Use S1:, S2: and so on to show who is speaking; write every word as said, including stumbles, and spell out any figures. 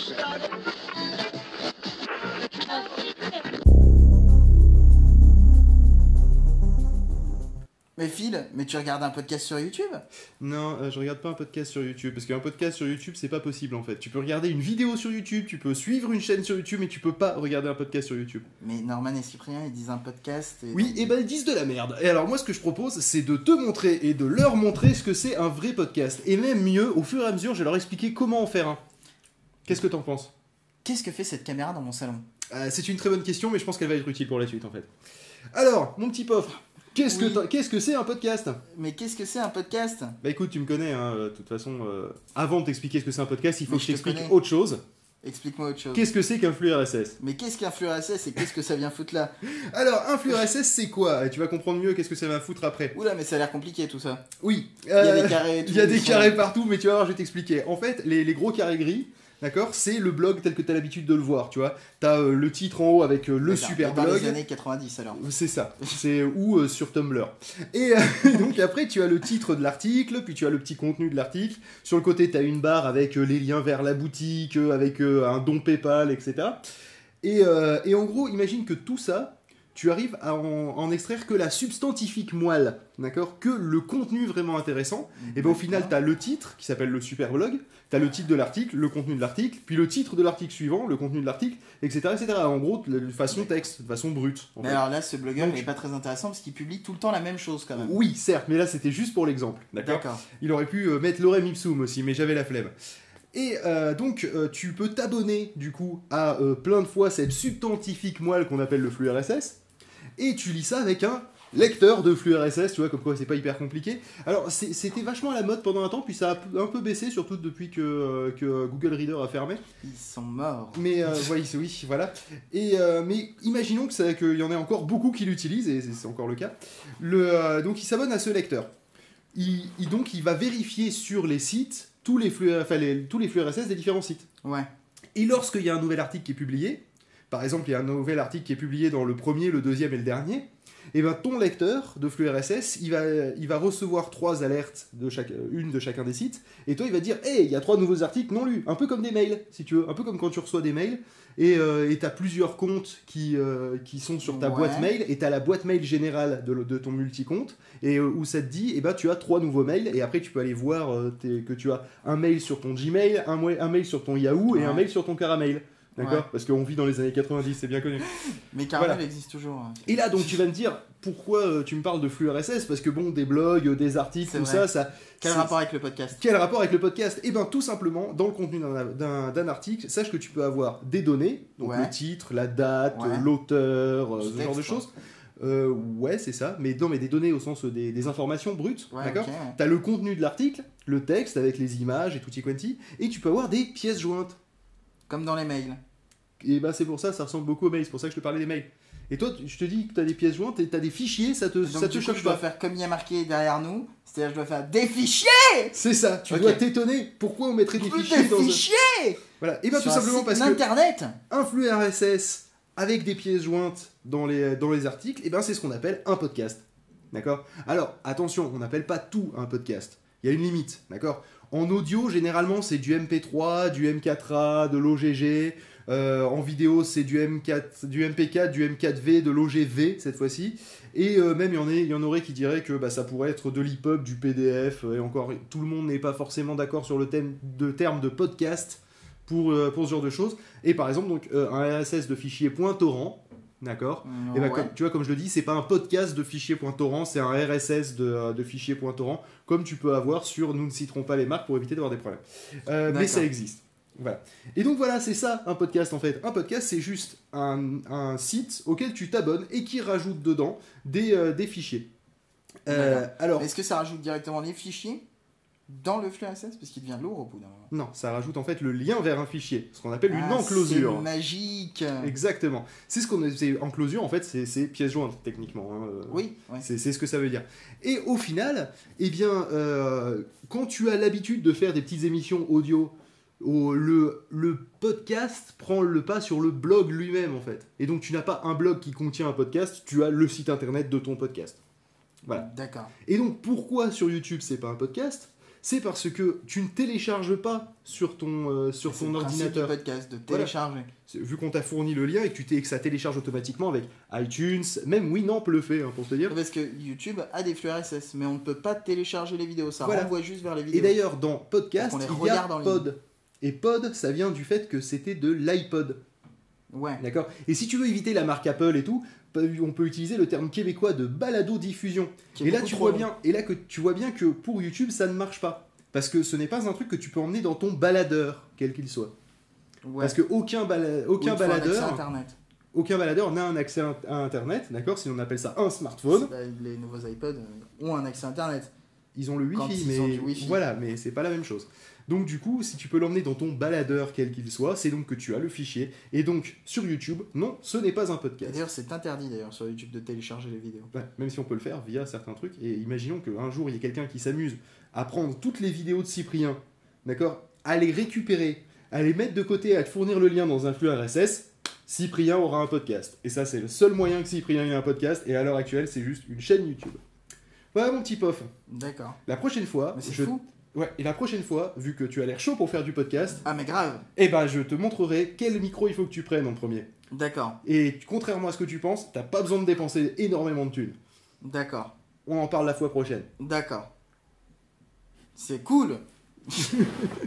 S1: Mais Phil, mais tu regardes un podcast sur YouTube?
S2: Non, euh, je regarde pas un podcast sur YouTube, parce qu'un podcast sur YouTube, c'est pas possible en fait. Tu peux regarder une vidéo sur YouTube, tu peux suivre une chaîne sur YouTube, mais tu peux pas regarder un podcast sur YouTube.
S1: Mais Norman et Cyprien, ils disent un podcast et...
S2: Oui, et ben ils disent de la merde. Et alors moi, ce que je propose, c'est de te montrer et de leur montrer ce que c'est un vrai podcast. Et même mieux, au fur et à mesure, je vais leur expliquer comment en faire un. Qu'est-ce que t'en penses?
S1: Qu'est-ce que fait cette caméra dans mon salon?
S2: euh, C'est une très bonne question, mais je pense qu'elle va être utile pour la suite en fait. Alors, mon petit Pof, qu'est-ce
S1: Oui.
S2: que qu'est-ce que c'est un podcast?
S1: Mais qu'est-ce que c'est un podcast?
S2: Bah écoute, tu me connais, hein, de toute façon, euh, avant de t'expliquer ce que c'est un podcast, il faut
S1: Mais
S2: que je
S1: je te
S2: t'explique
S1: connais.
S2: autre chose.
S1: Explique-moi autre chose.
S2: Qu'est-ce que c'est qu'un flux R S S?
S1: Mais qu'est-ce qu'un flux R S S et qu'est-ce que ça vient foutre là?
S2: Alors, un flux R S S, c'est quoi? Et tu vas comprendre mieux qu'est-ce que ça va foutre après.
S1: Oula, mais ça a l'air compliqué tout ça.
S2: Oui,
S1: Il y a
S2: euh,
S1: des carrés et tout.
S2: il y a des
S1: ils sont-
S2: carrés partout, mais tu vas voir, je vais t'expliquer. En fait, les, les gros carrés gris, d'accord, c'est le blog tel que tu as l'habitude de le voir, tu vois. Tu as euh, le titre en haut avec euh, le
S1: D'accord,
S2: super
S1: dans
S2: blog.
S1: les années quatre-vingt-dix alors.
S2: C'est ça, c'est ou euh, sur Tumblr. Et euh, donc après, tu as le titre de l'article, puis tu as le petit contenu de l'article. Sur le côté, tu as une barre avec euh, les liens vers la boutique, euh, avec euh, un don PayPal, et cetera. Et, euh, et en gros, imagine que tout ça, tu arrives à en, en extraire que la substantifique moelle, d'accord? Que le contenu vraiment intéressant. Et ben au final, tu as le titre, qui s'appelle le super blog, tu as le titre de l'article, le contenu de l'article, puis le titre de l'article suivant, le contenu de l'article, et cetera, et cetera. En gros, de façon texte, de façon brute. en
S1: Mais
S2: fait.
S1: alors là, ce blogueur
S2: Donc-
S1: n'est pas très intéressant parce qu'il publie tout le temps la même chose quand même.
S2: Oui, certes, mais là c'était juste pour l'exemple, d'accord?
S1: D'accord.
S2: Il aurait pu euh, mettre Lorem Ipsum aussi, mais j'avais la flemme. Et euh, donc, euh, tu peux t'abonner du coup à euh, plein de fois cette substantifique moelle qu'on appelle le flux R S S, et tu lis ça avec un lecteur de flux R S S, tu vois, comme quoi c'est pas hyper compliqué. Alors, c'est- c'était vachement à la mode pendant un temps, puis ça a un peu baissé, surtout depuis que, euh, que Google Reader a fermé.
S1: Ils sont morts.
S2: Mais euh, oui, c'est- oui, voilà. Et euh, mais imaginons que ça- qu'il y en ait encore beaucoup qui l'utilisent, et c'est c'est encore le cas. Le, euh, donc il s'abonne à ce lecteur. Il, il- donc il va vérifier sur les sites tous les flux, enfin, les- tous les flux R S S des différents sites.
S1: Ouais.
S2: Et lorsqu'il y a un nouvel article qui est publié, par exemple il y a un nouvel article qui est publié dans le premier, le deuxième et le dernier, et ben ton lecteur de flux R S S, il va, il va recevoir trois alertes, de chaque, une de chacun des sites, et toi il va dire « Hey, il y a trois nouveaux articles non lus », un peu comme des mails, si tu veux, un peu comme quand tu reçois des mails, et euh, tu as plusieurs comptes qui, euh, qui sont sur ta
S1: Ouais.
S2: boîte mail, et tu as la boîte mail générale de, le- de ton multicompte, et euh, où ça te dit, eh ben, tu as trois nouveaux mails, et après tu peux aller voir euh, tes- que tu as un mail sur ton Gmail, un, mo- un mail sur ton Yahoo, et
S1: Ouais.
S2: un mail sur ton Caramel. D'accord?
S1: Ouais.
S2: Parce qu'on vit dans les années quatre-vingt-dix, c'est bien connu.
S1: Mais Caramel
S2: Voilà.
S1: existe toujours. hein.
S2: Et là, donc, tu vas me dire, pourquoi euh, tu me parles de flux R S S? Parce que bon, des blogs, euh, des articles,
S1: C'est
S2: tout
S1: vrai.
S2: ça, ça...
S1: Quel
S2: c'est-
S1: rapport avec le podcast?
S2: Quel rapport avec le podcast? Eh bien, tout simplement, dans le contenu d'un- d'un d'un article, sache que tu peux avoir des données, donc
S1: Ouais.
S2: le titre, la date,
S1: Ouais.
S2: euh, l'auteur, euh,
S1: Du
S2: ce
S1: texte,
S2: genre de
S1: quoi.
S2: choses. Euh, ouais, c'est ça, mais non, mais des données au sens des, des informations brutes,
S1: Ouais,
S2: d'accord?
S1: ok, ouais.
S2: T'as le contenu de l'article, le texte avec les images et tutti quanti, et tu peux avoir des pièces jointes.
S1: Comme dans les mails.
S2: Et bah c'est pour ça, ça ressemble beaucoup aux mails, c'est pour ça que je te parlais des mails. Et toi, tu- je te dis que t'as des pièces jointes et t'as des fichiers, ça te,
S1: Donc
S2: ça te
S1: du coup,
S2: choque
S1: je dois
S2: pas.
S1: faire comme il y a marqué derrière nous. C'est-à-dire je dois faire des fichiers.
S2: C'est ça, tu
S1: Ok.
S2: dois t'étonner. Pourquoi on mettrait des
S1: Des
S2: fichiers dans un...
S1: fichiers.
S2: Voilà, et bah tout
S1: Sur un
S2: simplement
S1: site
S2: parce que
S1: d'internet.
S2: un flux R S S avec des pièces jointes dans les, dans les articles, et ben c'est ce qu'on appelle un podcast. D'accord? Alors, attention, on n'appelle pas tout un podcast. Il y a une limite, d'accord? En audio, généralement, c'est du M P trois, du M quatre A, de l'O G G. Euh, en vidéo, c'est du M quatre, du M P quatre, du M quatre V, de l'O G V cette fois-ci. Et euh, même, il y, en est- il y en aurait qui diraient que bah, ça pourrait être de l'E P U B, du P D F. Et encore, tout le monde n'est pas forcément d'accord sur le thème de terme de podcast pour, euh, pour ce genre de choses. Et par exemple, donc, euh, un R S S de fichier .torrent, d'accord? Et bah,
S1: Ouais.
S2: comme, tu vois, comme je le dis, c'est pas un podcast de fichier .torrent, c'est un R S S de, euh, de fichier .torrent, comme tu peux avoir sur nous ne citerons pas les marques pour éviter d'avoir des problèmes. Euh, mais
S1: D'accord.
S2: ça existe. Voilà. Et donc voilà, c'est ça un podcast en fait. Un podcast, c'est juste un, un site auquel tu t'abonnes et qui rajoute dedans des, euh, des fichiers. Euh,
S1: D'accord.
S2: alors,
S1: Est-ce que ça rajoute directement les fichiers dans le flux R S S? Parce qu'il devient lourd au bout d'un moment.
S2: non, ça rajoute en fait le lien vers un fichier, ce qu'on appelle une
S1: Ah,
S2: enclosure.
S1: C'est magique.
S2: Exactement. C'est ce qu'on c'est enclosure en fait, c'est c'est pièce jointe techniquement. hein, euh,
S1: Oui, ouais.
S2: C'est c'est ce que ça veut dire. Et au final, eh bien, euh, quand tu as l'habitude de faire des petites émissions audio, au- le, le podcast prend le pas sur le blog lui-même en fait. Et donc tu n'as pas un blog qui contient un podcast, tu as le site internet de ton podcast. Voilà.
S1: D'accord.
S2: Et donc pourquoi sur YouTube c'est pas un podcast? C'est parce que tu ne télécharges pas sur ton, euh, sur
S1: C'est
S2: ton
S1: le principe
S2: ordinateur.
S1: du podcast, de
S2: Voilà.
S1: télécharger.
S2: C'est- Vu qu'on t'a fourni le lien et que, tu t'es- que ça télécharge automatiquement avec iTunes, même Winamp le fait, hein, pour te dire.
S1: Parce que YouTube a des flux R S S, mais on ne peut pas télécharger les vidéos, ça
S2: Voilà.
S1: renvoie juste vers les vidéos.
S2: Et d'ailleurs, dans podcast,
S1: Donc on les
S2: il y a
S1: regarde en ligne.
S2: Pod. Et Pod, ça vient du fait que c'était de l'iPod.
S1: Ouais.
S2: D'accord. Et si tu veux éviter la marque Apple et tout, on peut utiliser le terme québécois de balado-diffusion.
S1: Qui est
S2: Et là,
S1: beaucoup
S2: tu
S1: trop
S2: vois
S1: long.
S2: bien, et là que tu vois bien que pour YouTube, ça ne marche pas. Parce que ce n'est pas un truc que tu peux emmener dans ton baladeur, quel qu'il soit.
S1: Ouais.
S2: Parce qu'aucun bala
S1: Ou
S2: aucun
S1: il faut un accès
S2: baladeur,
S1: Internet.
S2: aucun baladeur n'a un accès à Internet, d'accord. Si on appelle ça un smartphone,
S1: Bah, les nouveaux iPods euh, ont un accès Internet.
S2: ils ont le
S1: Quand
S2: Wi-Fi,
S1: ils
S2: mais
S1: ont du Wi-Fi.
S2: voilà, mais c'est pas la même chose. Donc du coup, si tu peux l'emmener dans ton baladeur quel qu'il soit, c'est donc que tu as le fichier. Et donc sur YouTube, non, ce n'est pas un
S1: Et
S2: podcast.
S1: D'ailleurs, c'est interdit d'ailleurs sur YouTube de télécharger les vidéos.
S2: Ouais, même si on peut le faire via certains trucs. Et imaginons qu'un jour, il y ait quelqu'un qui s'amuse à prendre toutes les vidéos de Cyprien, d'accord, à les récupérer, à les mettre de côté, à te fournir le lien dans un flux R S S, Cyprien aura un podcast. Et ça, c'est le seul moyen que Cyprien ait un podcast. Et à l'heure actuelle, c'est juste une chaîne YouTube. Voilà mon petit pof.
S1: D'accord.
S2: La prochaine fois,
S1: Mais c'est
S2: je...
S1: fou.
S2: Ouais, et la prochaine fois, vu que tu as l'air chaud pour faire du podcast,
S1: Ah, mais grave.
S2: eh ben je te montrerai quel micro il faut que tu prennes en premier.
S1: D'accord.
S2: Et contrairement à ce que tu penses, t'as pas besoin de dépenser énormément de thunes.
S1: D'accord.
S2: On en parle la fois prochaine.
S1: D'accord. C'est cool.